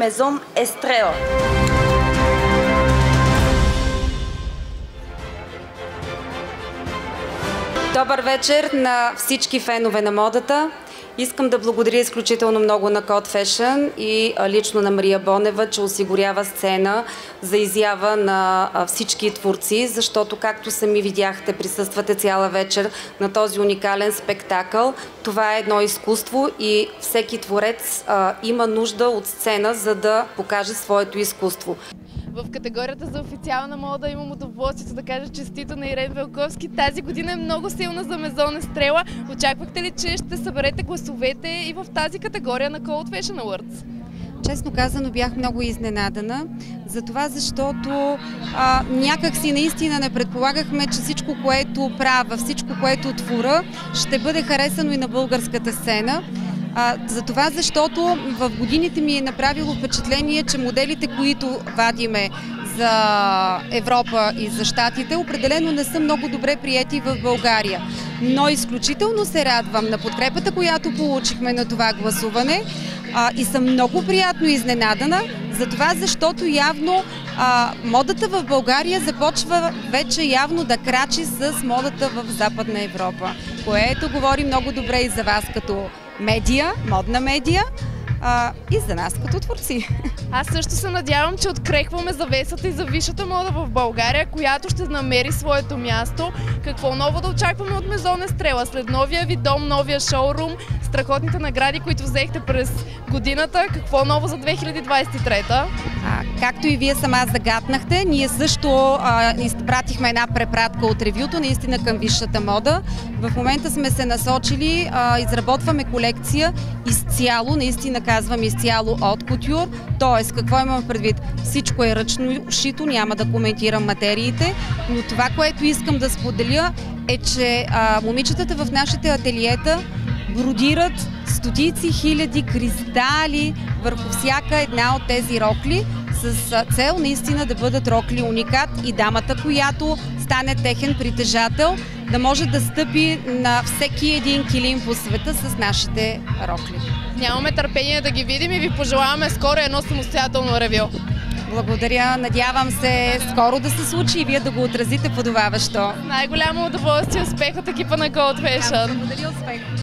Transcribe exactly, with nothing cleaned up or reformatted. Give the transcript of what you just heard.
Мезон Естрела. Добър вечер на всички фенове на модата. Искам да благодаря изключително много на Code Fashion и лично на Мария Бонева, че осигурява сцена за изява на всички творци, защото, както сами видяхте, присъствате цяла вечер на този уникален спектакъл. Това е едно изкуство и всеки творец а, има нужда от сцена, за да покаже своето изкуство. В категорията за официална мода имам удоволствието да кажа честито на Ирен Велковски. Тази година е много силна за Мезон Естрела. Очаквахте ли, че ще съберете гласовете и в тази категория на Code Fashion Awards? Честно казано, бях много изненадана, за това, защото а, някак си наистина не предполагахме, че всичко, което правя, всичко, което творя, ще бъде харесано и на българската сцена. А, за това, защото в годините ми е направило впечатление, че моделите, които вадиме за Европа и за Щатите, определено не са много добре приети в България. Но изключително се радвам на подкрепата, която получихме на това гласуване а, и съм много приятно изненадана, за това, защото явно а, модата в България започва вече явно да крачи с модата в Западна Европа, което говори много добре и за вас като медия, модна медия, а, и за нас като творци. Аз също се надявам, че открехваме завесата и за висшата мода в България, която ще намери своето място. Какво ново да очакваме от Мезон Естрела? След новия ви дом, новия шоурум, страхотните награди, които взехте през годината, какво ново за две хиляди двадесет и трета? А, както и вие сама загатнахте, ние също а, изпратихме една препратка от ревюто наистина към висшата мода. В момента сме се насочили, а, изработваме колекция изцяло, наистина казвам изцяло от кутюр, т.е. какво имам предвид? Всичко е ръчно шито, няма да коментирам материите, но това, което искам да споделя е, че а, момичетата в нашите ателиета бродират стотици хиляди кристали върху всяка една от тези рокли, с цел наистина да бъдат рокли уникат и дамата, която стане техен притежател, да може да стъпи на всеки един килим по света с нашите рокли. Нямаме търпение да ги видим и ви пожелаваме скоро едно самостоятелно ревю. Благодаря, надявам се скоро да се случи и вие да го отразите подобаващо. Най-голямо удоволствие, успех от екипа на Code Fashion. Благодаря, успех!